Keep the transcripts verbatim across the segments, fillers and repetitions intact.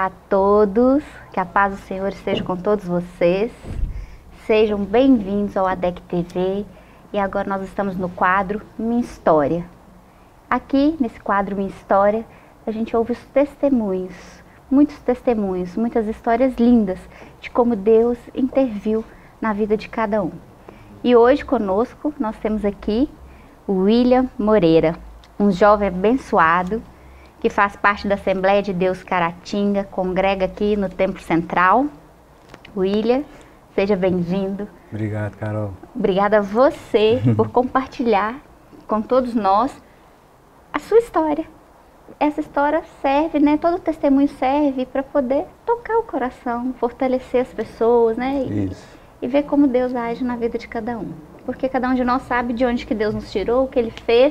Olá a todos, que a paz do Senhor esteja com todos vocês. Sejam bem-vindos ao A D E C T V e agora nós estamos no quadro Minha História. Aqui, nesse quadro Minha História, a gente ouve os testemunhos, muitos testemunhos, muitas histórias lindas de como Deus interviu na vida de cada um. E hoje conosco nós temos aqui o William Moreira, um jovem abençoado que faz parte da Assembleia de Deus Caratinga, congrega aqui no Templo Central. William, seja bem-vindo. Obrigado, Carol. Obrigada a você por compartilhar com todos nós a sua história. Essa história serve, né? Todo testemunho serve para poder tocar o coração, fortalecer as pessoas, né? E, Isso. e ver como Deus age na vida de cada um. Porque cada um de nós sabe de onde que Deus nos tirou, o que Ele fez.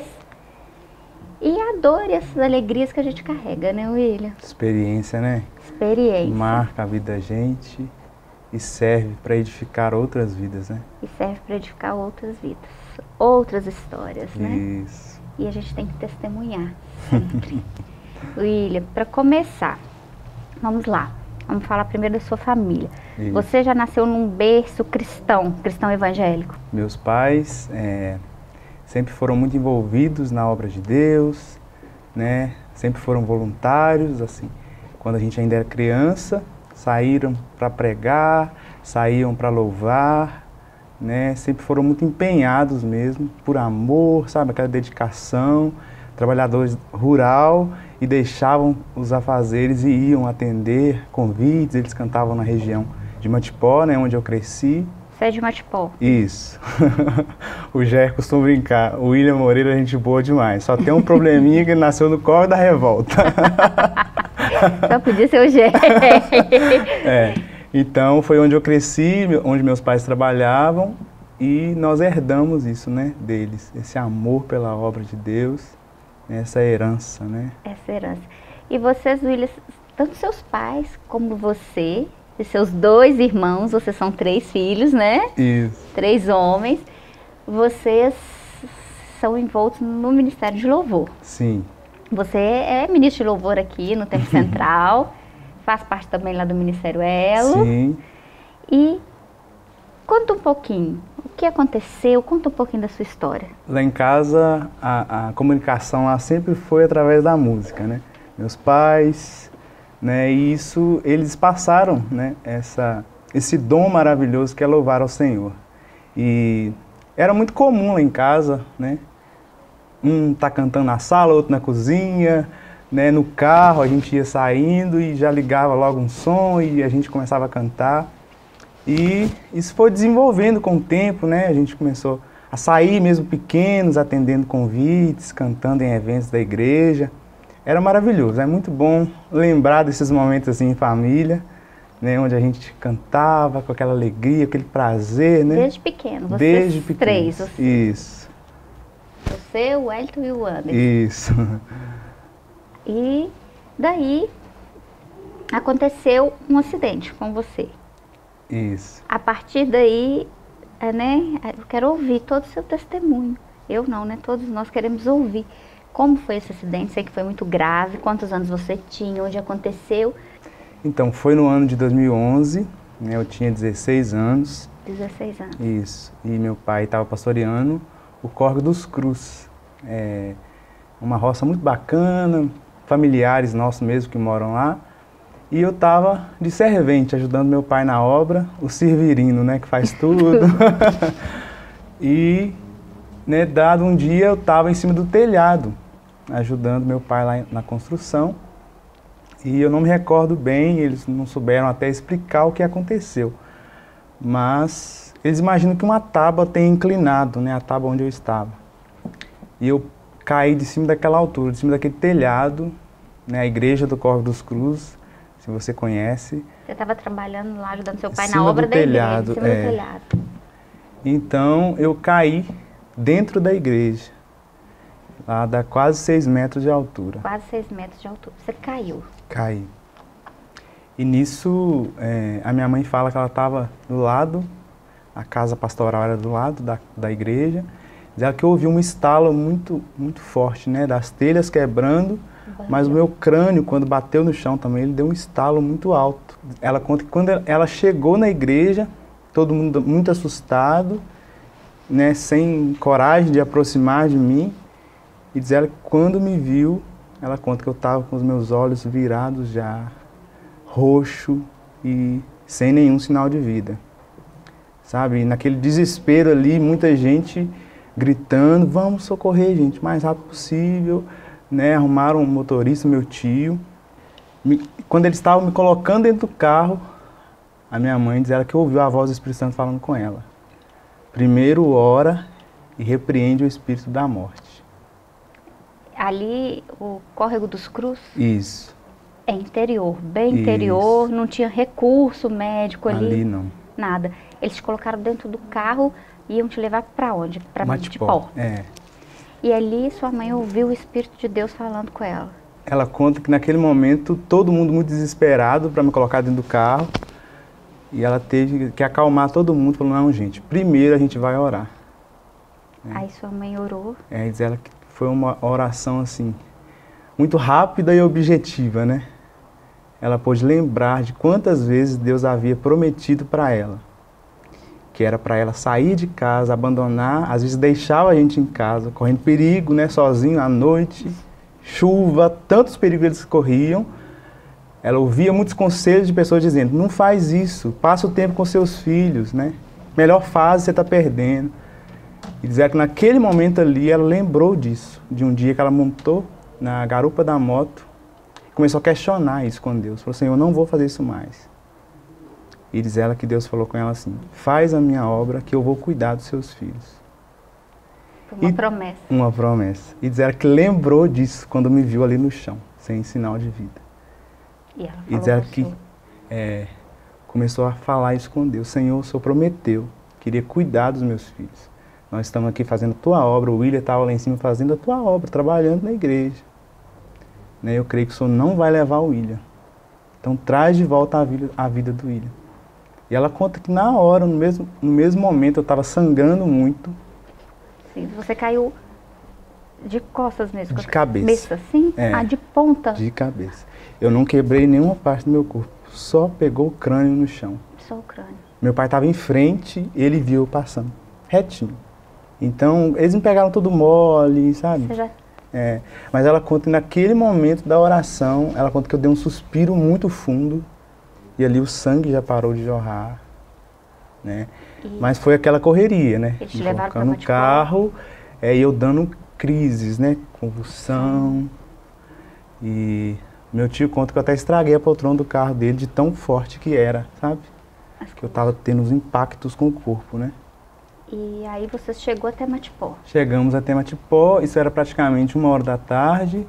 E a dor e essas alegrias que a gente carrega, né, William? Experiência, né? Experiência. Marca a vida da gente e serve para edificar outras vidas, né? E serve para edificar outras vidas, outras histórias, né? Isso. E a gente tem que testemunhar sempre. William, para começar, vamos lá. Vamos falar primeiro da sua família. Isso. Você já nasceu num berço cristão, cristão evangélico? Meus pais é, sempre foram muito envolvidos na obra de Deus, né? Sempre foram voluntários, assim. Quando a gente ainda era criança, saíram para pregar, saíam para louvar, né? Sempre foram muito empenhados mesmo, por amor, sabe? Aquela dedicação, trabalhadores rural, e deixavam os afazeres e iam atender convites. Eles cantavam na região de Matipó, né? Onde eu cresci. Você é de Matipó? Isso. O Jair costuma brincar. O William Moreira é gente boa demais. Só tem um probleminha que ele nasceu no colo da revolta. Só podia ser o Jair. É. Então foi onde eu cresci, onde meus pais trabalhavam, e nós herdamos isso, né, deles. Esse amor pela obra de Deus, essa herança, né? Essa herança. E vocês, William, tanto seus pais como você e seus dois irmãos, vocês são três filhos, né? Isso. Três homens. Vocês são envoltos no Ministério de Louvor. Sim. Você é ministro de louvor aqui no Templo Central, faz parte também lá do Ministério Elo. Sim. E conta um pouquinho, o que aconteceu, conta um pouquinho da sua história. Lá em casa, a, a comunicação lá sempre foi através da música, né? Meus pais, né? E isso, eles passaram, né? Essa, esse dom maravilhoso que é louvar ao Senhor. E era muito comum lá em casa, né? Um tá cantando na sala, outro na cozinha, né? No carro a gente ia saindo e já ligava logo um som e a gente começava a cantar. E isso foi desenvolvendo com o tempo, né? A gente começou a sair mesmo pequenos, atendendo convites, cantando em eventos da igreja. Era maravilhoso, é muito bom lembrar desses momentos assim em família, né? Onde a gente cantava com aquela alegria, aquele prazer, né? Desde pequeno, vocês Desde pequeno. três. Você, Isso. Você, o Wellington e o Anderson. Isso. E daí aconteceu um acidente com você. Isso. A partir daí, é, né, eu quero ouvir todo o seu testemunho. Eu não, né? Todos nós queremos ouvir. Como foi esse acidente? Sei que foi muito grave. Quantos anos você tinha? Onde aconteceu? Então, foi no ano de dois mil e onze, né? Eu tinha dezesseis anos. dezesseis anos. Isso. E meu pai estava pastoreando o Córrego dos Cruz. É uma roça muito bacana, familiares nossos mesmo que moram lá. E eu estava de servente, ajudando meu pai na obra, o Severino, né, que faz tudo. E, né, dado um dia, eu estava em cima do telhado, ajudando meu pai lá na construção. E eu não me recordo bem, eles não souberam até explicar o que aconteceu. Mas eles imaginam que uma tábua tem inclinado, né, a tábua onde eu estava. E eu caí de cima daquela altura, de cima daquele telhado, né, a igreja do Córrego dos Cruz, se você conhece. Você estava trabalhando lá, ajudando seu pai Em na cima obra do da telhado, igreja, em cima é. do telhado. Então eu caí dentro da igreja, lá dá quase seis metros de altura. Quase seis metros de altura. Você caiu. Caí. E nisso, é, a minha mãe fala que ela estava do lado, a casa pastoral era do lado da, da igreja, diz ela que ouviu um estalo muito, muito forte, né, das telhas quebrando, Uhum. Mas o meu crânio, quando bateu no chão também, ele deu um estalo muito alto. Ela conta que quando ela chegou na igreja, todo mundo muito assustado, né, sem coragem de aproximar de mim. E diz ela que quando me viu, ela conta que eu estava com os meus olhos virados já, roxo e sem nenhum sinal de vida. Sabe, e naquele desespero ali, muita gente gritando, vamos socorrer, gente, o mais rápido possível, né? Arrumaram um motorista, meu tio. Me, quando eles estavam me colocando dentro do carro, a minha mãe diz ela que ouviu a voz do Espírito Santo falando com ela. Primeiro ora e repreende o espírito da morte. Ali, o Córrego dos Cruz? Isso. É interior, bem interior, Isso. Não tinha recurso médico ali? Ali não. Nada. Eles te colocaram dentro do carro e iam te levar para onde? Para Matipó. É. E ali sua mãe ouviu o Espírito de Deus falando com ela. Ela conta que naquele momento todo mundo muito desesperado para me colocar dentro do carro. E ela teve que acalmar todo mundo, falou, não, gente, primeiro a gente vai orar. É. Aí sua mãe orou. É, diz ela que foi uma oração assim, muito rápida e objetiva, né? Ela pôde lembrar de quantas vezes Deus havia prometido para ela. Que era para ela sair de casa, abandonar, às vezes deixava a gente em casa, correndo perigo, né, sozinho à noite, chuva, tantos perigos eles corriam. Ela ouvia muitos conselhos de pessoas dizendo, não faz isso, passa o tempo com seus filhos, né? Melhor fase você está perdendo. E dizer que naquele momento ali ela lembrou disso, de um dia que ela montou na garupa da moto, começou a questionar isso com Deus. Falou assim, eu não vou fazer isso mais. E diz ela que Deus falou com ela assim, faz a minha obra que eu vou cuidar dos seus filhos. Foi uma e, promessa. Uma promessa. E diz ela que lembrou disso quando me viu ali no chão, sem sinal de vida. E ela falou e diz ela que é, começou a falar isso com Deus. Senhor, o Senhor prometeu, queria cuidar dos meus filhos. Nós estamos aqui fazendo a tua obra, o William estava lá em cima fazendo a tua obra, trabalhando na igreja. Né, eu creio que o Senhor não vai levar o William. Então traz de volta a vida, a vida do William. E ela conta que na hora, no mesmo, no mesmo momento, eu estava sangrando muito. Sim, você caiu de costas mesmo? De cabeça. Cabeça, sim? É, ah, de ponta? De cabeça. Eu não quebrei nenhuma parte do meu corpo, só pegou o crânio no chão. Só o crânio. Meu pai estava em frente, ele viu eu passando, retinho. Então, eles me pegaram tudo mole, sabe? Você já... É, mas ela conta que naquele momento da oração, ela conta que eu dei um suspiro muito fundo, e ali o sangue já parou de jorrar, né? E... Mas foi aquela correria, né? Eles te levaram para no carro, é, e eu dando crises, né? Convulsão. E meu tio conta que eu até estraguei a poltrona do carro dele de tão forte que era, sabe? Que eu tava tendo uns impactos com o corpo, né? E aí você chegou até Matipó? Chegamos até Matipó, isso era praticamente uma hora da tarde.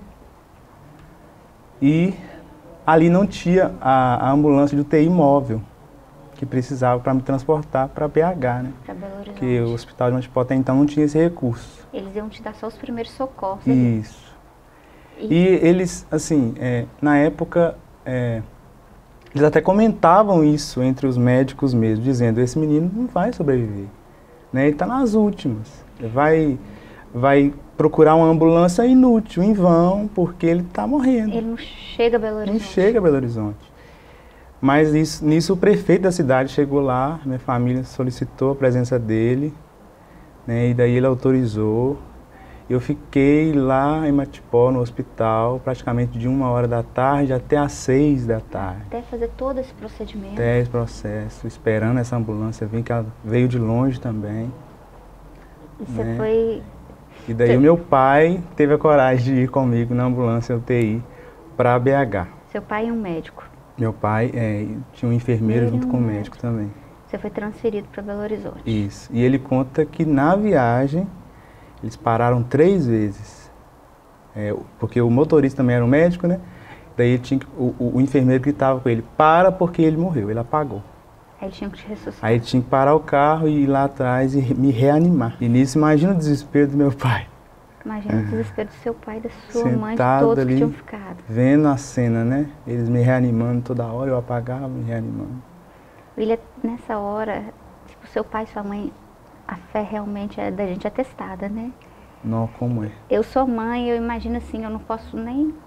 E ali não tinha a, a ambulância de U T I móvel, que precisava para me transportar para B H, né? Para Belo Horizonte. Porque o hospital de Matipó até então não tinha esse recurso. Eles iam te dar só os primeiros socorros. Isso. E, e eles, assim, é, na época, é, eles até comentavam isso entre os médicos mesmo, dizendo, esse menino não vai sobreviver. Né? Ele está nas últimas. Vai, vai procurar uma ambulância inútil, em vão, porque ele está morrendo. Ele não chega a Belo Horizonte. Não chega a Belo Horizonte. Mas isso, nisso o prefeito da cidade chegou lá, minha família solicitou a presença dele, né? E daí ele autorizou. Eu fiquei lá em Matipó, no hospital, praticamente de uma hora da tarde até às seis da tarde. Até fazer todo esse procedimento? Até esse processo, esperando essa ambulância vir, que ela veio de longe também. E você né? foi... E daí você... o meu pai teve a coragem de ir comigo na ambulância U T I para B H. Seu pai e um médico? Meu pai é, tinha um enfermeiro junto um com o médico, médico também. Você foi transferido para Belo Horizonte? Isso. E ele conta que na viagem... Eles pararam três vezes, é, porque o motorista também era um médico, né? Daí ele tinha, o, o, o enfermeiro gritava com ele, para porque ele morreu, ele apagou. Aí ele tinha que te ressuscitar. Aí ele tinha que parar o carro e ir lá atrás e me reanimar. E nisso, imagina o desespero do meu pai. Imagina o desespero do seu pai, da sua Sentado mãe, de todos ali, que tinham ficado. Vendo a cena, né? Eles me reanimando toda hora, eu apagava, me reanimando. William, nessa hora, tipo, seu pai e sua mãe... A fé realmente é da gente atestada, né? Não, como é? Eu sou mãe, eu imagino assim, eu não posso nem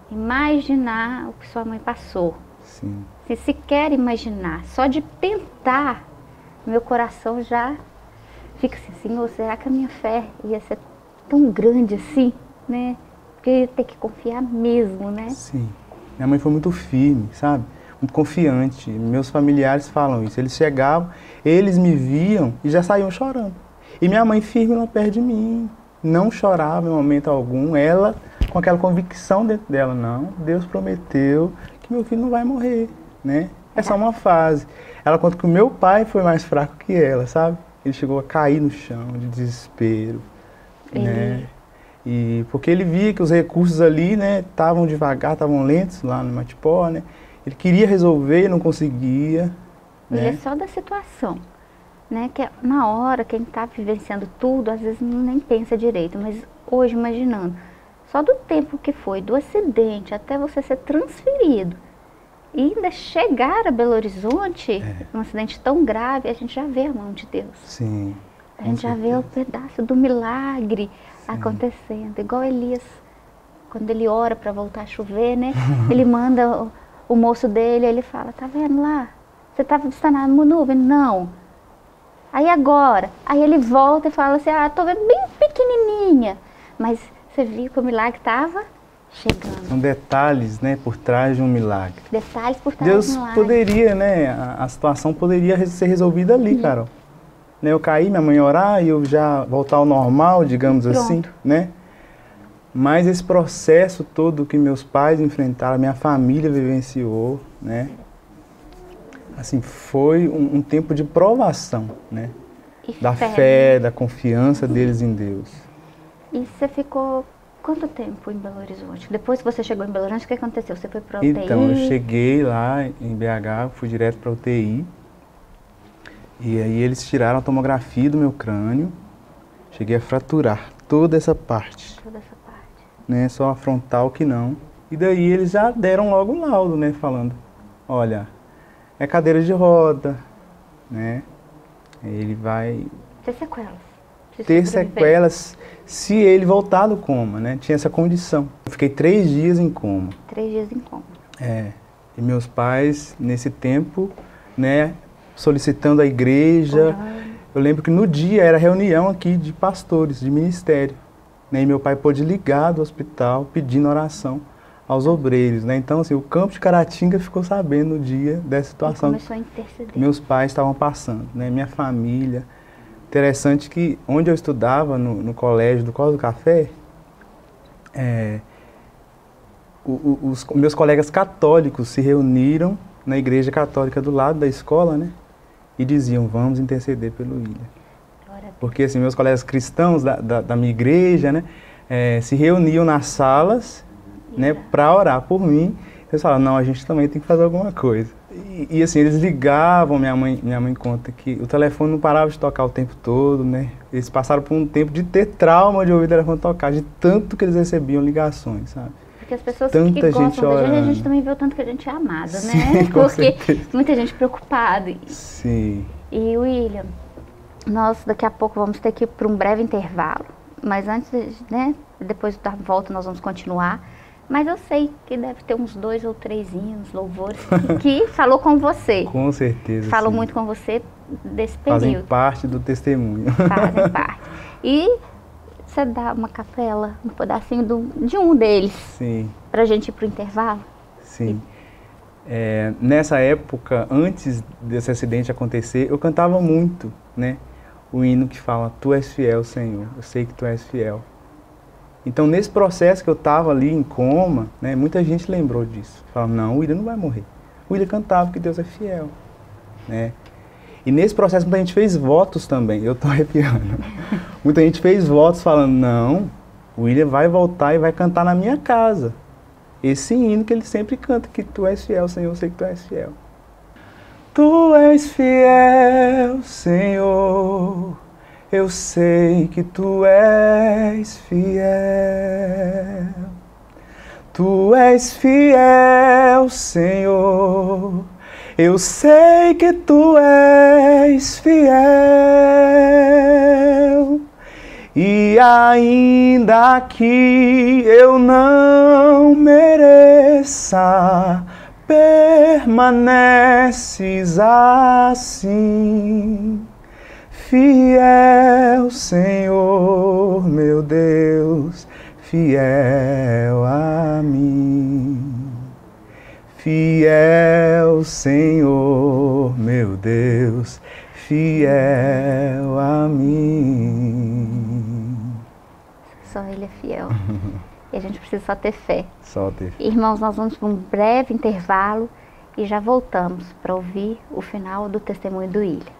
imaginar o que sua mãe passou. Sim. Se sequer imaginar, só de pensar, meu coração já fica assim, Senhor, será que a minha fé ia ser tão grande assim, né? Porque eu ia ter que confiar mesmo, né? Sim. Minha mãe foi muito firme, sabe? Muito confiante. Meus familiares falam isso. Eles chegavam, eles me viam e já saíam chorando. E minha mãe firme lá perto de mim, não chorava em momento algum. Ela, com aquela convicção dentro dela, não, Deus prometeu que meu filho não vai morrer, né? É só uma fase. Ela conta que o meu pai foi mais fraco que ela, sabe? Ele chegou a cair no chão de desespero, Ele... né? E porque ele via que os recursos ali, né, estavam devagar, estavam lentos lá no Matipó, né? Ele queria resolver e não conseguia. Ele né? é só da situação, né? Que na hora, quem está vivenciando tudo, às vezes nem pensa direito, mas hoje, imaginando, só do tempo que foi, do acidente até você ser transferido e ainda chegar a Belo Horizonte, É. um acidente tão grave, a gente já vê a mão de Deus. Sim. A gente já vê o pedaço do milagre Sim. acontecendo, igual Elias, quando ele ora para voltar a chover, né? Ele manda o, o moço dele, ele fala, tá vendo lá? Você tá, está na nuvem? Não. Aí agora, aí ele volta e fala assim, ah, tô vendo bem pequenininha, mas você viu que o milagre estava chegando. São detalhes, né, por trás de um milagre. Detalhes por trás Deus do milagre. poderia, né, a, a situação poderia ser resolvida ali, Uhum. Carol. Né, eu caí, minha mãe orar e eu já voltar ao normal, digamos Pronto. assim, né? Mas esse processo todo que meus pais enfrentaram, minha família vivenciou, né? Assim, foi um, um tempo de provação, né? E Da fé. fé, da confiança deles em Deus. E você ficou quanto tempo em Belo Horizonte? Depois que você chegou em Belo Horizonte, o que aconteceu? Você foi para U T I? Então, eu cheguei lá em B H, fui direto para U T I. E aí eles tiraram a tomografia do meu crânio. Cheguei a fraturar toda essa parte, Toda essa parte. né? Só a frontal que não. E daí eles já deram logo o laudo, né? Falando, olha, é cadeira de roda, né? Ele vai Ter sequelas. Se ter sobreviver. sequelas se ele voltar do coma, né? Tinha essa condição. Eu fiquei três dias em coma. Três dias em coma. É. E meus pais, nesse tempo, né? Solicitando a igreja. Orando. Eu lembro que no dia era reunião aqui de pastores, de ministério. Né? E meu pai pôde ligar do hospital pedindo oração aos obreiros. Né? Então, assim, o campo de Caratinga ficou sabendo no dia dessa E situação começou a interceder. que meus pais estavam passando. Né? Minha família. Interessante que onde eu estudava, no, no colégio do Cós do Café, é, o, o, os meus colegas católicos se reuniram na igreja católica do lado da escola, né? E diziam, vamos interceder pelo William. Glória a Deus. Porque assim, meus colegas cristãos da, da, da minha igreja, né, é, se reuniam nas salas, né, para orar por mim. Eles falaram, não, a gente também tem que fazer alguma coisa. E, e assim, eles ligavam, minha mãe, minha mãe conta que o telefone não parava de tocar o tempo todo, né? Eles passaram por um tempo de ter trauma de ouvir o telefone tocar, de tanto que eles recebiam ligações, sabe? Porque as pessoas Tanta que gente gostam da gente, a orando. gente também vê o tanto que a gente é amada, Sim, né? com Porque certeza. muita gente preocupada. Sim. E William, nós daqui a pouco vamos ter que ir para um breve intervalo, mas antes, né, depois da volta nós vamos continuar. Mas eu sei que deve ter uns dois ou três hinos, louvores, que, que falou com você. Com certeza. Falou sim. muito com você desse Fazem período. parte do testemunho. Fazem parte. E você dá uma capela, um pedacinho do, de um deles, Sim, pra gente ir pro intervalo? sim. É, nessa época, antes desse acidente acontecer, eu cantava muito, né? O hino que fala, Tu és fiel, Senhor, eu sei que Tu és fiel. Então, nesse processo que eu estava ali em coma, né, muita gente lembrou disso. Falava, não, o William não vai morrer. O William cantava que Deus é fiel, né? E nesse processo muita gente fez votos também, eu estou arrepiando. Muita gente fez votos falando, não, o William vai voltar e vai cantar na minha casa. Esse hino que ele sempre canta, que Tu és fiel, Senhor, eu sei que Tu és fiel. Tu és fiel, Senhor, eu sei que Tu és fiel. Tu és fiel, Senhor, eu sei que Tu és fiel. E ainda que eu não mereça, permaneces assim. Fiel, Senhor, meu Deus, fiel a mim. Fiel, Senhor, meu Deus, fiel a mim. Só Ele é fiel. E a gente precisa só ter fé. Só ter fé. Irmãos, nós vamos para um breve intervalo e já voltamos para ouvir o final do testemunho do William.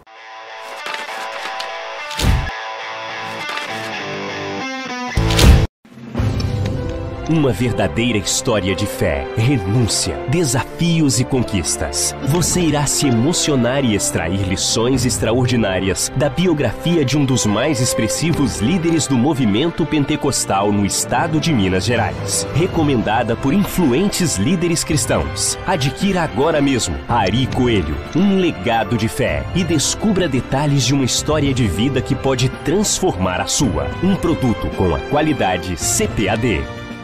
Uma verdadeira história de fé, renúncia, desafios e conquistas. Você irá se emocionar e extrair lições extraordinárias da biografia de um dos mais expressivos líderes do movimento pentecostal no estado de Minas Gerais. Recomendada por influentes líderes cristãos. Adquira agora mesmo Ari Coelho, um legado de fé, e descubra detalhes de uma história de vida que pode transformar a sua. Um produto com a qualidade C P A D.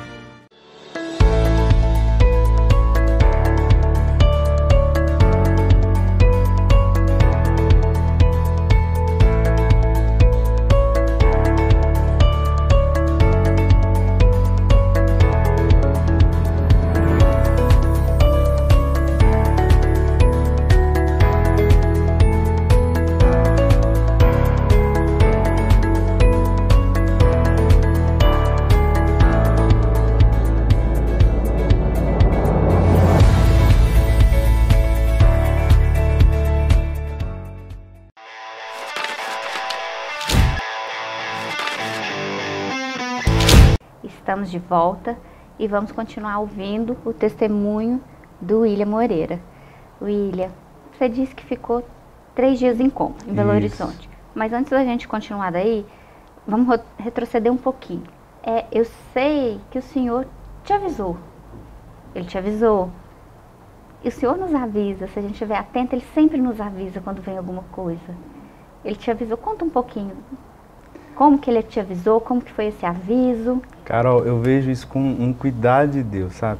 Estamos de volta e vamos continuar ouvindo o testemunho do William Moreira. William, você disse que ficou três dias em coma, em Belo Isso. Horizonte. Mas antes da gente continuar daí, vamos retroceder um pouquinho. É, eu sei que o Senhor te avisou. Ele te avisou. E o Senhor nos avisa, se a gente estiver atento, Ele sempre nos avisa quando vem alguma coisa. Ele te avisou. Conta um pouquinho. Como que Ele te avisou? Como que foi esse aviso? Carol, eu vejo isso com um cuidado de Deus, sabe?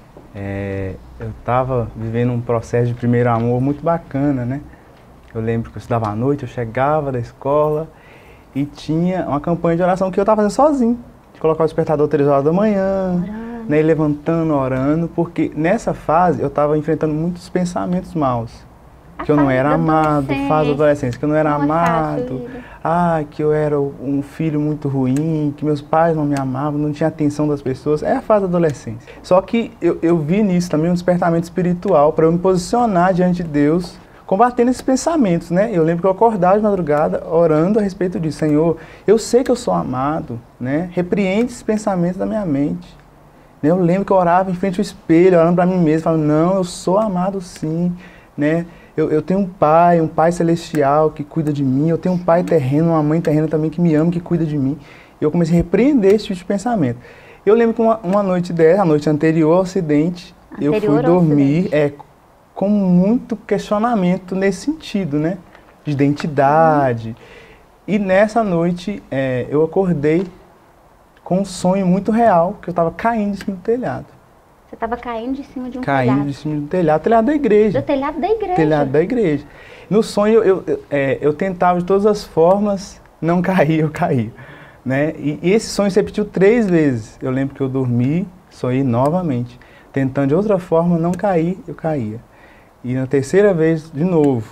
É, eu estava vivendo um processo de primeiro amor muito bacana, né? Eu lembro que eu estudava à noite, eu chegava da escola e tinha uma campanha de oração que eu estava fazendo sozinho. De colocar o despertador três horas da manhã, né, levantando, orando, porque nessa fase eu estava enfrentando muitos pensamentos maus. A Que eu não fase era da amado, adolescência. fase da adolescência, que eu não era Não é amado, fácil, William. ah, que eu era um filho muito ruim, que meus pais não me amavam, não tinha atenção das pessoas. É a fase da adolescência. Só que eu, eu vi nisso também um despertamento espiritual para eu me posicionar diante de Deus, combatendo esses pensamentos, né? Eu lembro que eu acordava de madrugada orando a respeito disso. Senhor, eu sei que eu sou amado, né? Repreende esses pensamentos da minha mente. Eu lembro que eu orava em frente ao espelho, orando para mim mesmo, falando, não, eu sou amado sim, né? Eu, eu tenho um pai, um pai celestial que cuida de mim, eu tenho um pai terreno, uma mãe terrena também que me ama, que cuida de mim. E eu comecei a repreender esse tipo de pensamento. Eu lembro que uma, uma noite dessa, a noite anterior ao acidente, Anterior eu fui ao dormir acidente. é, com muito questionamento nesse sentido, né? De identidade. E nessa noite é, eu acordei com um sonho muito real, que eu estava caindo de cima do telhado. Você estava caindo de cima de um Caindo telhado. de cima do telhado, telhado da igreja. Do telhado da igreja. Telhado da igreja. No sonho, eu, eu, é, eu tentava de todas as formas não cair, eu caía. Né? E, e esse sonho se repetiu três vezes. Eu lembro que eu dormi, sonhei novamente. Tentando de outra forma não cair, eu caía. E na terceira vez, de novo.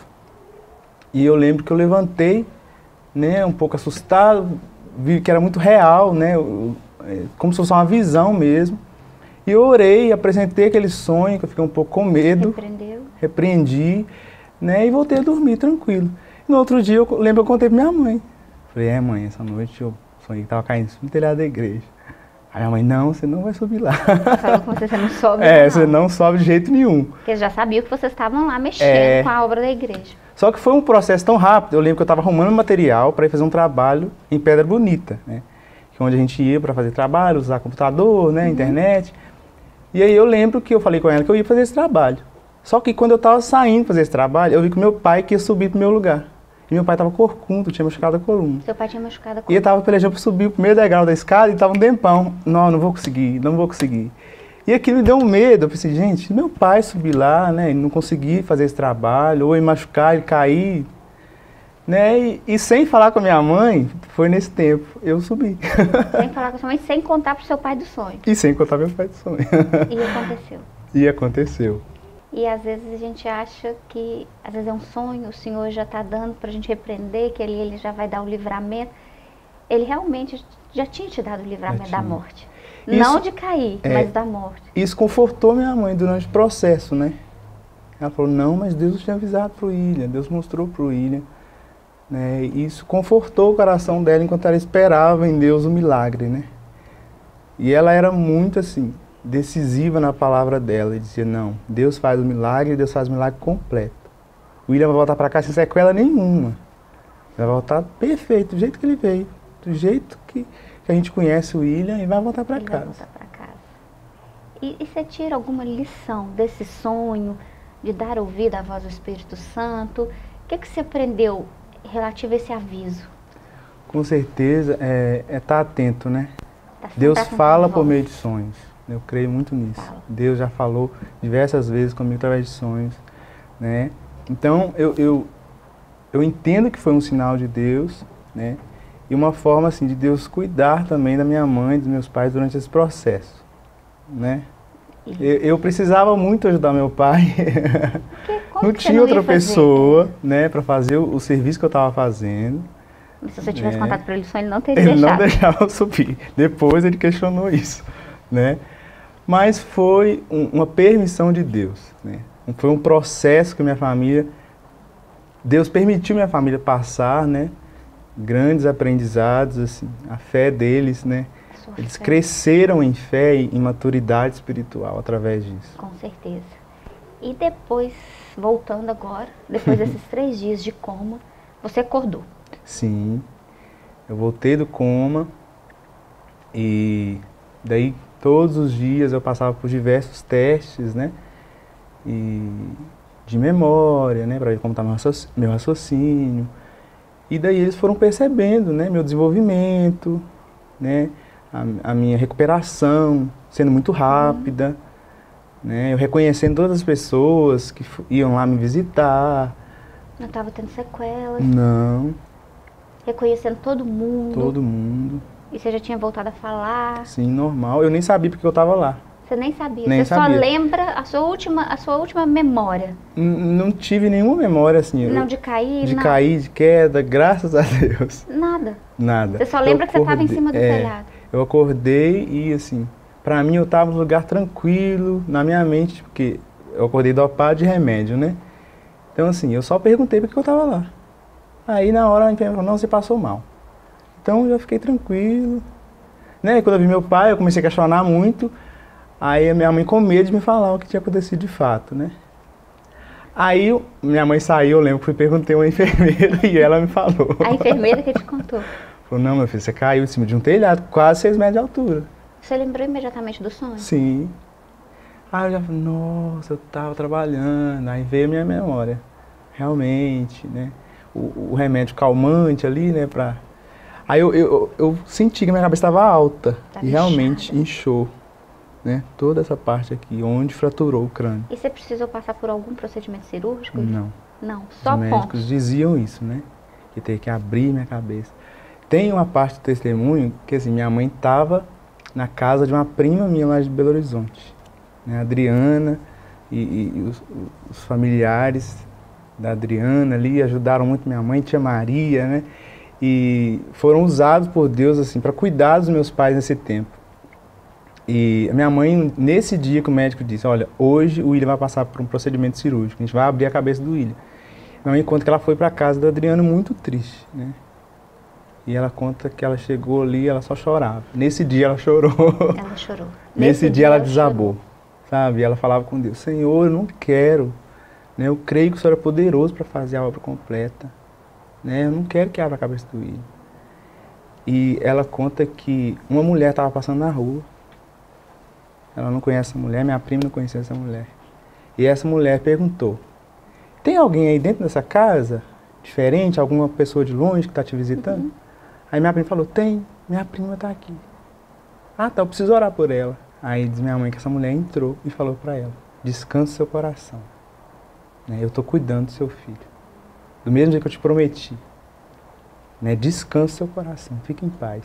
E eu lembro que eu levantei, né, um pouco assustado, vi que era muito real, né, eu, é, como se fosse uma visão mesmo. E eu orei, apresentei aquele sonho, que eu fiquei um pouco com medo. Repreendeu. Repreendi, né, e voltei a dormir tranquilo. E no outro dia, eu lembro que eu contei pra minha mãe. Falei, é mãe, essa noite eu sonhei que tava caindo no telhado da igreja. Aí a mãe, não, você não vai subir lá. Falou com você, você não sobe É, não. você não sobe de jeito nenhum. Porque eles já sabiam que vocês estavam lá mexendo É. com a obra da igreja. Só que foi um processo tão rápido, eu lembro que eu estava arrumando material para ir fazer um trabalho em Pedra Bonita, né? Que é onde a gente ia para fazer trabalho, usar computador, né, internet. E aí eu lembro que eu falei com ela que eu ia fazer esse trabalho. Só que quando eu estava saindo fazer esse trabalho, eu vi que meu pai queria subir para o meu lugar. E meu pai estava corcunda, tinha machucado a coluna. Seu pai tinha machucado a E coluna. eu estava pelejando para subir o primeiro degrau da escada e estava um tempão. Não, não vou conseguir, não vou conseguir. E aquilo me deu um medo. Eu pensei, gente, meu pai subir lá, né, e não conseguir fazer esse trabalho, ou ele machucar, ele cair, né, e, e sem falar com a minha mãe, foi nesse tempo, eu subi. Sem falar com a sua mãe, sem contar pro seu pai do sonho. E sem contar meu pai do sonho. E aconteceu. E aconteceu. E às vezes a gente acha que, às vezes é um sonho, o Senhor já está dando para a gente repreender, que ele, ele já vai dar o livramento. Ele realmente já tinha te dado o livramento da morte. Isso, não de cair, é, mas da morte. Isso confortou minha mãe durante o processo, né? Ela falou, não, mas Deus tinha avisado para o William, Deus mostrou para o William. Né? E isso confortou o coração dela enquanto ela esperava em Deus o milagre, né? E ela era muito assim, decisiva na palavra dela, e dizia, não, Deus faz o milagre, Deus faz o milagre completo. O William vai voltar para cá sem sequela nenhuma. Vai voltar perfeito, do jeito que ele veio, do jeito que, que a gente conhece o William, e vai voltar para casa. Vai voltar para casa. E, e você tira alguma lição desse sonho de dar ouvido à voz do Espírito Santo? O que, que você aprendeu relativo a esse aviso? Com certeza, é estar é tá atento, né? Tá Deus fala por meio de sonhos. Eu creio muito nisso. Fala. Deus já falou diversas vezes comigo através de sonhos, né? Então, eu, eu, eu entendo que foi um sinal de Deus, né? E uma forma, assim, de Deus cuidar também da minha mãe, dos meus pais durante esse processo, né? Eu, eu precisava muito ajudar meu pai. Não tinha outra pessoa, né, para fazer o, o serviço que eu estava fazendo. Se você tivesse é, contado para ele só, ele não teria ele deixado. Ele não deixava eu subir. Depois ele questionou isso, né? Mas foi um, uma permissão de Deus, né? Foi um processo que minha família, Deus permitiu minha família passar, né? Grandes aprendizados, assim, a fé deles, né? Eles fé. cresceram em fé e em maturidade espiritual através disso. Com certeza. E depois, voltando agora, depois desses três dias de coma, você acordou? Sim, eu voltei do coma e daí todos os dias eu passava por diversos testes, né? E de memória, né? Para ver como estava meu raciocínio. E daí eles foram percebendo, né? Meu desenvolvimento, né? A, a minha recuperação sendo muito rápida. Uhum. Né, eu reconhecendo todas as pessoas que iam lá me visitar. Não estava tendo sequelas? Não. Reconhecendo todo mundo? Todo mundo. E você já tinha voltado a falar? Sim, normal. Eu nem sabia porque eu estava lá. Você nem sabia? Nem você sabia. Só lembra a sua última, a sua última memória? N não tive nenhuma memória assim. Não, eu, de cair? De nada. cair, de queda, graças a Deus. Nada? Nada. Você só lembra eu que acordei, você estava em cima do é, telhado? Eu acordei e assim... Pra mim, eu estava num lugar tranquilo, na minha mente, porque eu acordei dopado de remédio, né? Então, assim, eu só perguntei por que eu estava lá. Aí, na hora, a gente falou, não, você passou mal. Então, eu já fiquei tranquilo. Né? Quando eu vi meu pai, eu comecei a questionar muito. Aí, a minha mãe com medo de me falar o que tinha acontecido de fato, né? Aí, minha mãe saiu, eu lembro que eu perguntei a uma enfermeira e ela me falou. A enfermeira que te contou? Falou, não, meu filho, você caiu em cima de um telhado, quase seis metros de altura. Você lembrou imediatamente do sonho? Sim. Aí eu já falei, nossa, eu tava trabalhando. Aí veio a minha memória. Realmente, né? O, o remédio calmante ali, né? Pra... Aí eu, eu, eu senti que minha cabeça estava alta. Tá e realmente inchou. Né? Toda essa parte aqui, onde fraturou o crânio. E você precisou passar por algum procedimento cirúrgico? Não. Não, só Os médicos pontos. diziam isso, né? Que teria que abrir minha cabeça. Tem uma parte do testemunho que assim, minha mãe estava na casa de uma prima minha lá de Belo Horizonte, né? A Adriana e, e os, os familiares da Adriana ali ajudaram muito minha mãe, tia Maria, né? E foram usados por Deus assim para cuidar dos meus pais nesse tempo. E a minha mãe, nesse dia que o médico disse, olha, hoje o William vai passar por um procedimento cirúrgico, a gente vai abrir a cabeça do William. Minha mãe conta que ela foi para casa da Adriana muito triste, né? E ela conta que ela chegou ali, ela só chorava. Nesse dia ela chorou. Ela chorou. Nesse, Nesse dia, dia ela desabou, chorou. Sabe? E ela falava com Deus, Senhor, eu não quero, né? Eu creio que o Senhor é poderoso para fazer a obra completa, né? Eu não quero que abra a cabeça do William. E ela conta que uma mulher estava passando na rua. Ela não conhece essa mulher, minha prima não conhecia essa mulher. E essa mulher perguntou, tem alguém aí dentro dessa casa? diferente, alguma pessoa de longe que está te visitando? Uhum. Aí minha prima falou, tem, minha prima está aqui. Ah, tá, eu preciso orar por ela. Aí diz minha mãe que essa mulher entrou e falou para ela, descanse seu coração. Né, eu estou cuidando do seu filho. Do mesmo jeito que eu te prometi. Né, descanse seu coração, fique em paz.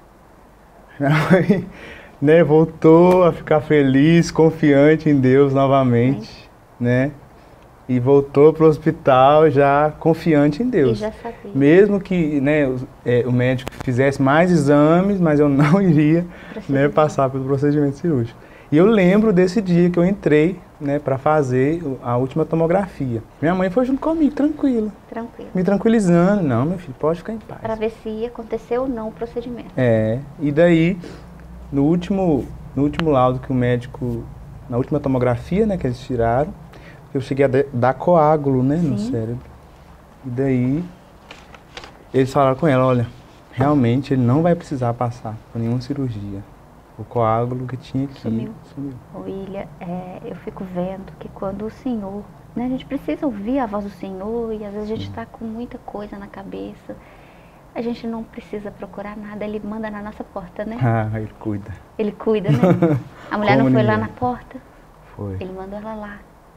Minha mãe, né, voltou a ficar feliz, confiante em Deus novamente. Né? E voltou para o hospital já confiante em Deus. E já sabia. Mesmo que, né, o, é, o médico fizesse mais exames, mas eu não iria, né, passar pelo procedimento cirúrgico. E eu lembro desse dia que eu entrei, né, para fazer a última tomografia. Minha mãe foi junto comigo, tranquila. Tranquila. Me tranquilizando. Não, meu filho, pode ficar em paz. Para ver se ia acontecer ou não o procedimento. É, e daí, no último, no último laudo que o médico, na última tomografia, né, que eles tiraram, eu cheguei a dar coágulo, né, no cérebro. E daí, eles falaram com ela, olha, realmente ele não vai precisar passar por nenhuma cirurgia. O coágulo que tinha aqui sumiu. sumiu. William, é, eu fico vendo que quando o Senhor, né, a gente precisa ouvir a voz do Senhor e às vezes a gente está com muita coisa na cabeça, a gente não precisa procurar nada, Ele manda na nossa porta, né? Ah, Ele cuida. Ele cuida, né? A mulher Como não foi ninguém. lá na porta? Foi. Ele mandou ela lá.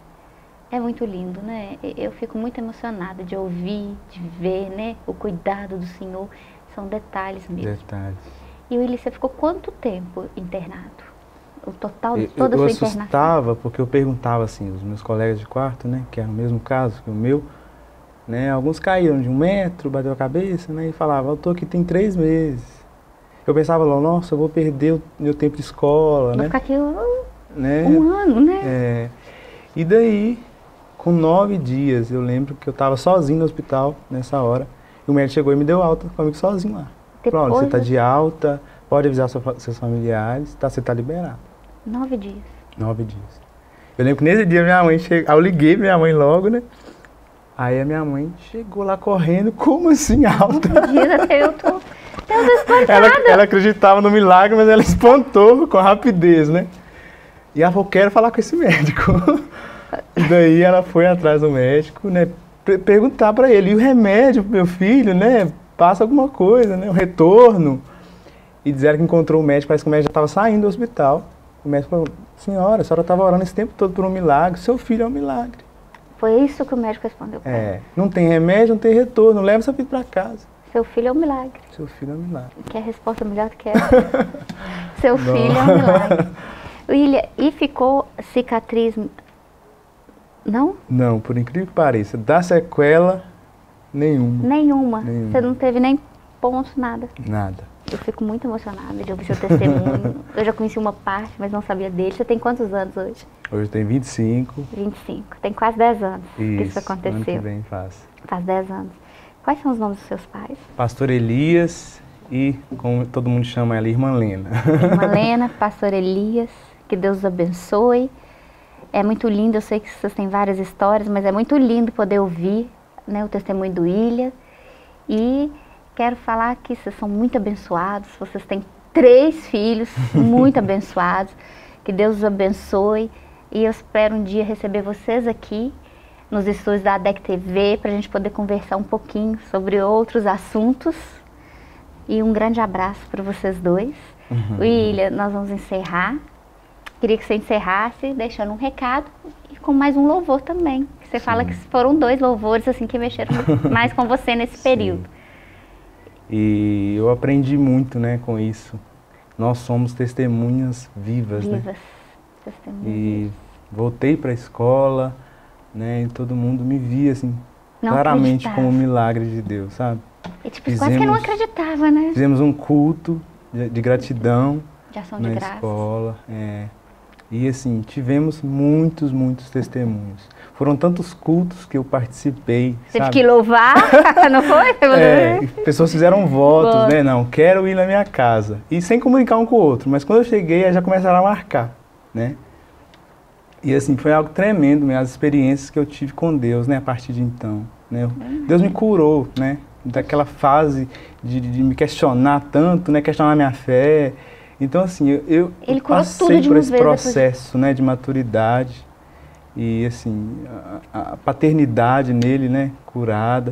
É muito lindo, né? Eu fico muito emocionada de ouvir, de ver, né? O cuidado do Senhor. São detalhes mesmo. Detalhes. E William, você ficou quanto tempo internado? O total de Eu, toda a eu sua internação? assustava porque eu perguntava assim, os meus colegas de quarto, né? Que era o mesmo caso que o meu, né? Alguns caíram de um metro, bateu a cabeça, né? E falavam, eu tô aqui tem três meses. Eu pensava, nossa, eu vou perder o meu tempo de escola, Vou né? ficar aqui um, né? um ano, né? É, e daí, com nove dias, eu lembro que eu estava sozinho no hospital nessa hora. E o médico chegou e me deu alta comigo sozinho lá. Depois Falou, você está de- de alta, pode avisar seu, seus familiares, tá, você está liberado. Nove dias. Nove dias. Eu lembro que nesse dia minha mãe chegou, eu liguei pra minha mãe logo, né? Aí a minha mãe chegou lá correndo, como assim alta? Nove dias até eu tô... Até eu tô espantada. Ela, ela acreditava no milagre, mas ela espantou com rapidez, né? E ela falou, quero falar com esse médico. E daí ela foi atrás do médico, né? per- Perguntar pra ele, e o remédio pro meu filho, né? Passa alguma coisa, né? O retorno. E disseram que encontrou o médico, parece que o médico já estava saindo do hospital. O médico falou, senhora, a senhora estava orando esse tempo todo por um milagre, seu filho é um milagre. Foi isso que o médico respondeu pra ela. É, não tem remédio, não tem retorno, leva seu filho pra casa. Seu filho é um milagre. Seu filho é um milagre. Que é a resposta melhor do que essa? Seu filho é um milagre. William, e ficou cicatriz... Não? Não, por incrível que pareça, dá sequela nenhuma. Nenhuma. Nenhuma. Você não teve nem ponto, nada. Nada. Eu fico muito emocionada de ouvir seu testemunho. Eu já conheci uma parte, mas não sabia dele. Você tem quantos anos hoje? Hoje eu tenho vinte e cinco. vinte e cinco. Tem quase dez anos que isso Ano que aconteceu. vem faz. Faz dez anos. Quais são os nomes dos seus pais? Pastor Elias e, como todo mundo chama ela, Irmã Lena. Irmã Lena, Pastor Elias. Que Deus os abençoe. É muito lindo, eu sei que vocês têm várias histórias, mas é muito lindo poder ouvir, né, o testemunho do William. E quero falar que vocês são muito abençoados, vocês têm três filhos muito abençoados. Que Deus os abençoe. E eu espero um dia receber vocês aqui nos estúdios da A D E C T V para a gente poder conversar um pouquinho sobre outros assuntos. E um grande abraço para vocês dois. Uhum. William, nós vamos encerrar. Queria que você encerrasse deixando um recado e com mais um louvor também. Você Sim. fala que foram dois louvores assim que mexeram mais com você nesse Sim. período. E eu aprendi muito, né, com isso. Nós somos testemunhas vivas, né? Vivas, testemunhas. E voltei para a escola, né, e todo mundo me via, assim, Não claramente acreditava. como um milagre de Deus, sabe? E tipo, quase que não fizemos- acreditava, né? Fizemos um culto de, de gratidão De ação de na graças. escola, é. E assim, tivemos muitos, muitos testemunhos. Foram tantos cultos que eu participei, Teve sabe? que louvar, não foi? É, e pessoas fizeram votos, Votos. né? Não, quero ir na minha casa. E sem comunicar um com o outro. Mas quando eu cheguei, aí já começaram a marcar, né? E assim, foi algo tremendo, né? As experiências que eu tive com Deus, né? A partir de então, né? Deus me curou, né? Daquela fase de, de me questionar tanto, né? Questionar minha fé. Então, assim, eu, eu Ele curou passei tudo de por uma esse vez depois processo, né? De maturidade. E, assim, a, a paternidade nele, né? Curada.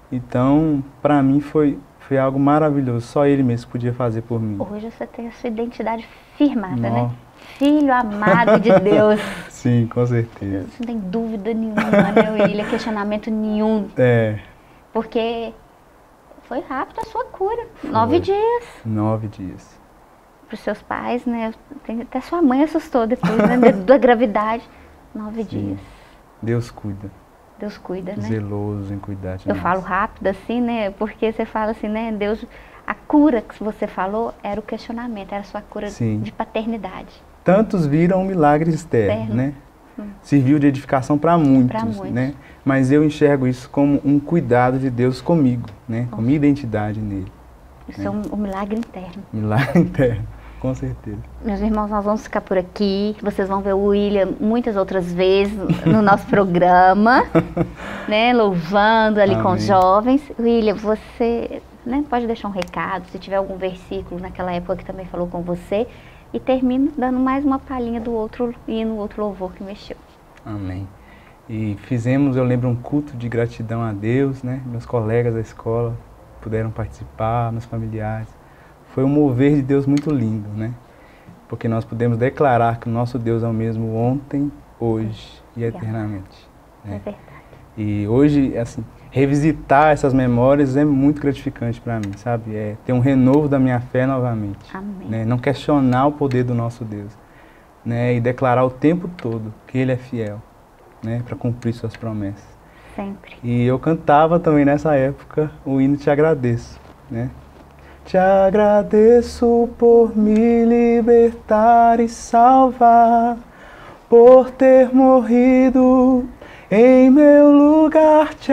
Então, para mim foi, foi algo maravilhoso, só Ele mesmo podia fazer por mim. Hoje você tem a sua identidade firmada, Nó. né? Filho amado de Deus. Sim, com certeza. Não tem dúvida nenhuma, né, William? Questionamento nenhum. É, Porque foi rápido a sua cura. Nove dias. nove dias. Para os seus pais, né? Tem- Até sua mãe assustou depois, né? da- Da gravidade. Nove Sim. dias. Deus cuida, Deus cuida, né? zeloso em cuidar de Eu nós. falo rápido assim, né? Porque você fala assim, né? Deus, a cura que você falou era o questionamento, era a sua cura Sim. de paternidade. Tantos viram um milagre externo, Externo. né? Serviu de edificação para muitos, Pra muitos. né? Mas eu enxergo isso como um cuidado de Deus comigo, né? Com minha identidade nele. Isso é um, um milagre interno. Milagre interno, com certeza. Meus irmãos, nós vamos ficar por aqui. Vocês vão ver o William muitas outras vezes no nosso programa, né? Louvando ali com os Amém. jovens. William, você, né, pode deixar um recado, se tiver algum versículo naquela época que também falou com você. E termino dando mais uma palhinha do outro hino, outro louvor que mexeu. Amém. E fizemos, eu lembro, um culto de gratidão a Deus, né? Meus colegas da escola puderam participar, meus familiares. Foi um mover de Deus muito lindo, né? Porque nós pudemos declarar que o nosso Deus é o mesmo ontem, hoje e eternamente. É Né? verdade. E hoje, assim, revisitar essas memórias é muito gratificante para mim, sabe? É ter um renovo da minha fé novamente. Amém. Né? Não questionar o poder do nosso Deus, né? E declarar o tempo todo que Ele é fiel, né? Para cumprir suas promessas. Sempre. E eu cantava também nessa época o hino Te Agradeço, né? Te agradeço por me libertar e salvar, por ter morrido em meu lugar. Te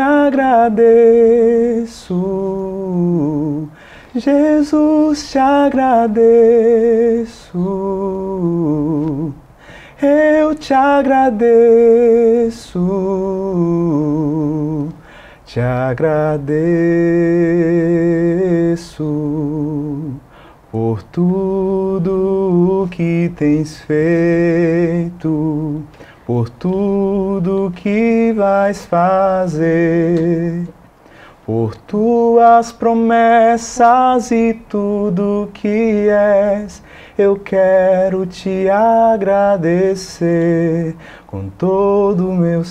agradeço, Jesus, te agradeço, eu te agradeço, te agradeço por tudo que tens feito, por tudo que vais fazer, por tuas promessas e tudo que és. Eu quero te agradecer com todo o meu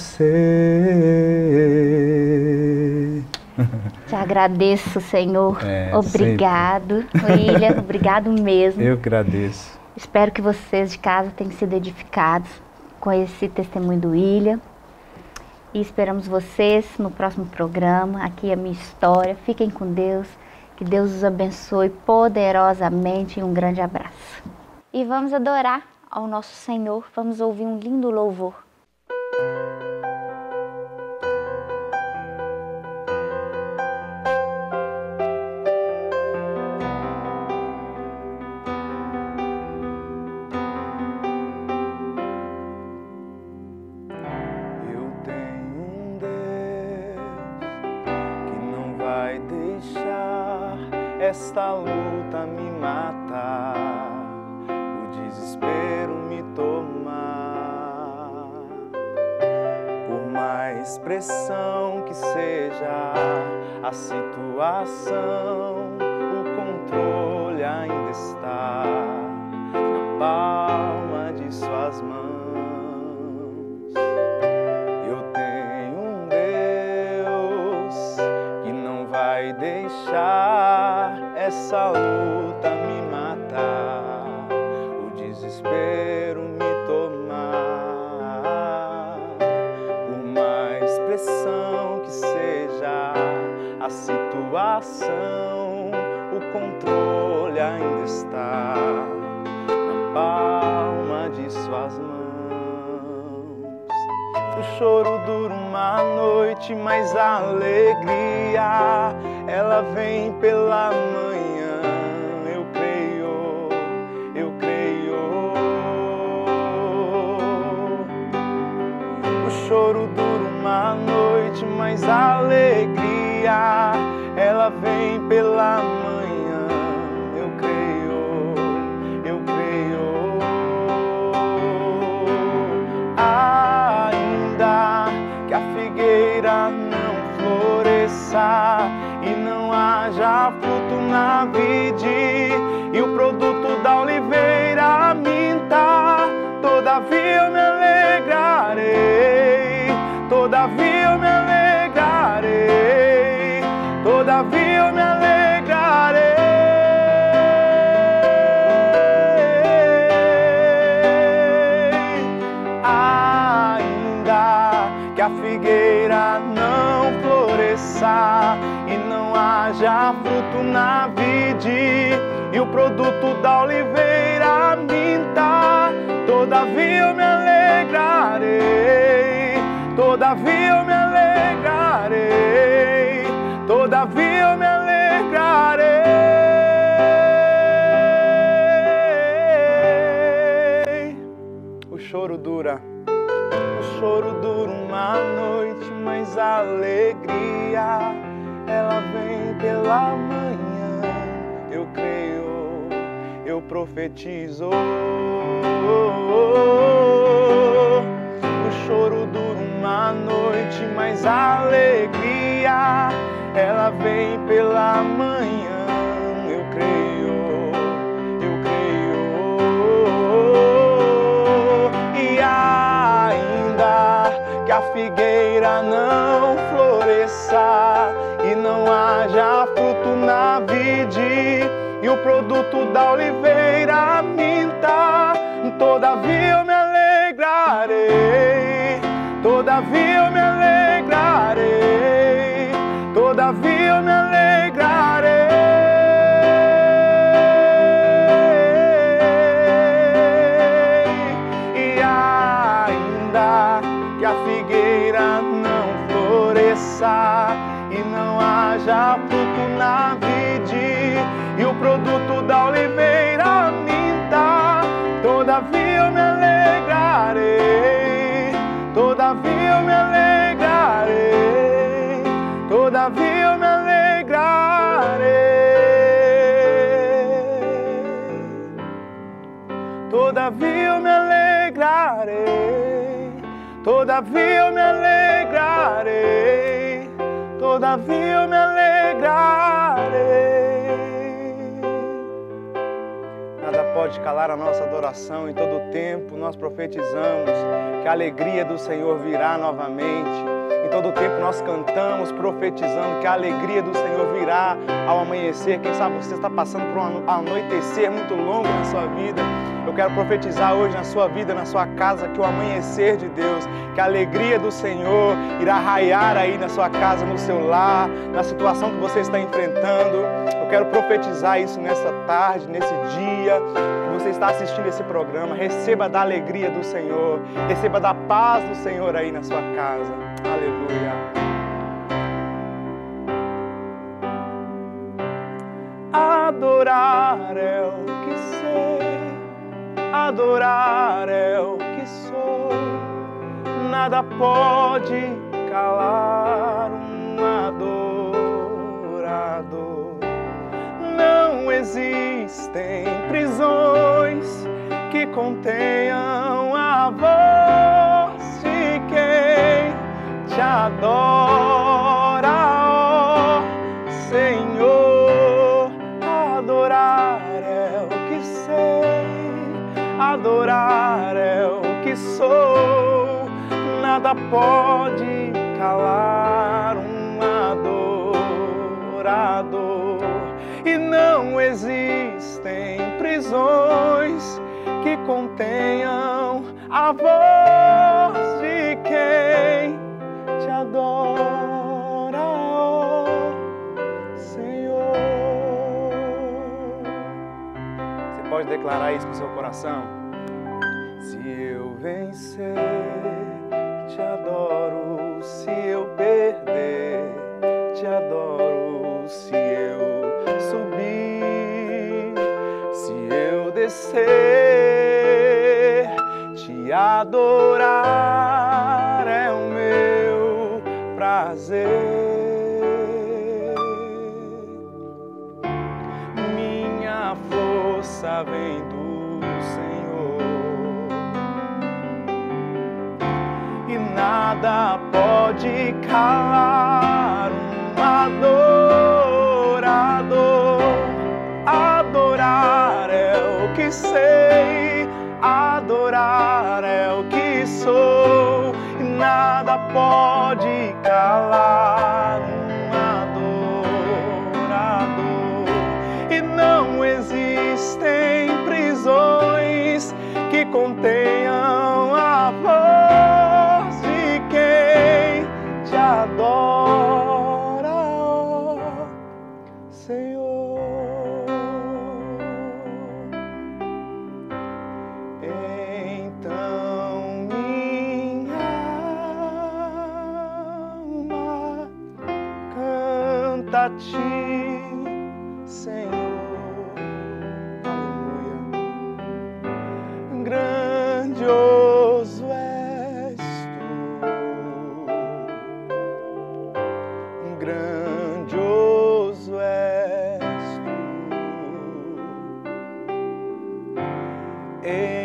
ser. Te agradeço, Senhor. É, Obrigado, William. Obrigado mesmo. Eu agradeço. Espero que vocês de casa tenham sido edificados com esse testemunho do William. E esperamos vocês no próximo programa. Aqui é a minha história. Fiquem com Deus. Que Deus os abençoe poderosamente e um grande abraço. E vamos adorar ao nosso Senhor. Vamos ouvir um lindo louvor. Eu tenho um Deus que não vai deixar esta luta me matar, o desespero me tomar. Por mais pressão que seja a situação, o controle ainda está na palma de suas mãos. Eu tenho um Deus que não vai deixar essa luta me matar, o desespero me tomar. Por mais pressão que seja a situação, o controle ainda está na palma de suas mãos. O choro dura uma noite, mas a alegria, ela vem pela manhã. Eu creio, eu creio. O choro dura uma noite, mas a alegria, ela vem pela manhã. Eu creio, eu creio. Ainda que a figueira não floresça, todavia eu me alegrarei, todavia eu me alegrarei, todavia eu me alegrarei. O choro dura, o choro dura uma noite, mas a alegria, ela vem pela manhã. Eu creio, eu profetizo. O choro dura uma noite, mas a alegria, ela vem pela manhã. Eu creio, eu creio. E ainda que a figueira não floresça e não haja fruto na vide, e o produto da oliveira minta, todavia eu me alegrarei, todavia eu me alegrarei, todavia eu me alegrarei. E ainda que a figueira não floresça e não haja fruto na vide, e o produto da oliveira minta, todavia eu me alegrarei, todavia eu me alegrarei, todavia eu me alegrarei, todavia eu me alegrarei, todavia eu me alegrarei, todavia eu me alegrarei. Nada pode calar a nossa adoração. Em todo tempo nós profetizamos que a alegria do Senhor virá novamente. Em todo tempo nós cantamos profetizando que a alegria do Senhor virá ao amanhecer. Quem sabe você está passando por um anoitecer muito longo na sua vida. Eu quero profetizar hoje na sua vida, na sua casa, que o amanhecer de Deus, que a alegria do Senhor irá raiar aí na sua casa, no seu lar, na situação que você está enfrentando. Eu quero profetizar isso nessa tarde, nesse dia que você está assistindo esse programa. Receba da alegria do Senhor, receba da paz do Senhor aí na sua casa. Aleluia. Adorar é o que sei, adorar é o que sou. Nada pode calar um adorador. Não existem prisões que contenham a voz de quem te adora, ó Senhor. Adorar é o que sei, adorar é o que sou. Nada pode calar um adorador. E não existem prisões que contenham a voz de quem te adora, ó Senhor. Você pode declarar isso com seu coração? Se eu vencer, te adoro. Se eu perder, te adoro. Se eu subir, se eu descer, te adorar é o meu prazer. Minha força vem do Senhor e nada pode calar um adorador. Adorar é o que sei, adorar é o que sou, e nada pode calar um adorador. E não existem prisões que contenham a voz de quem te adora, ó Senhor. Então a ti, Senhor. Aleluia. Grandioso és tu, grandioso és tu.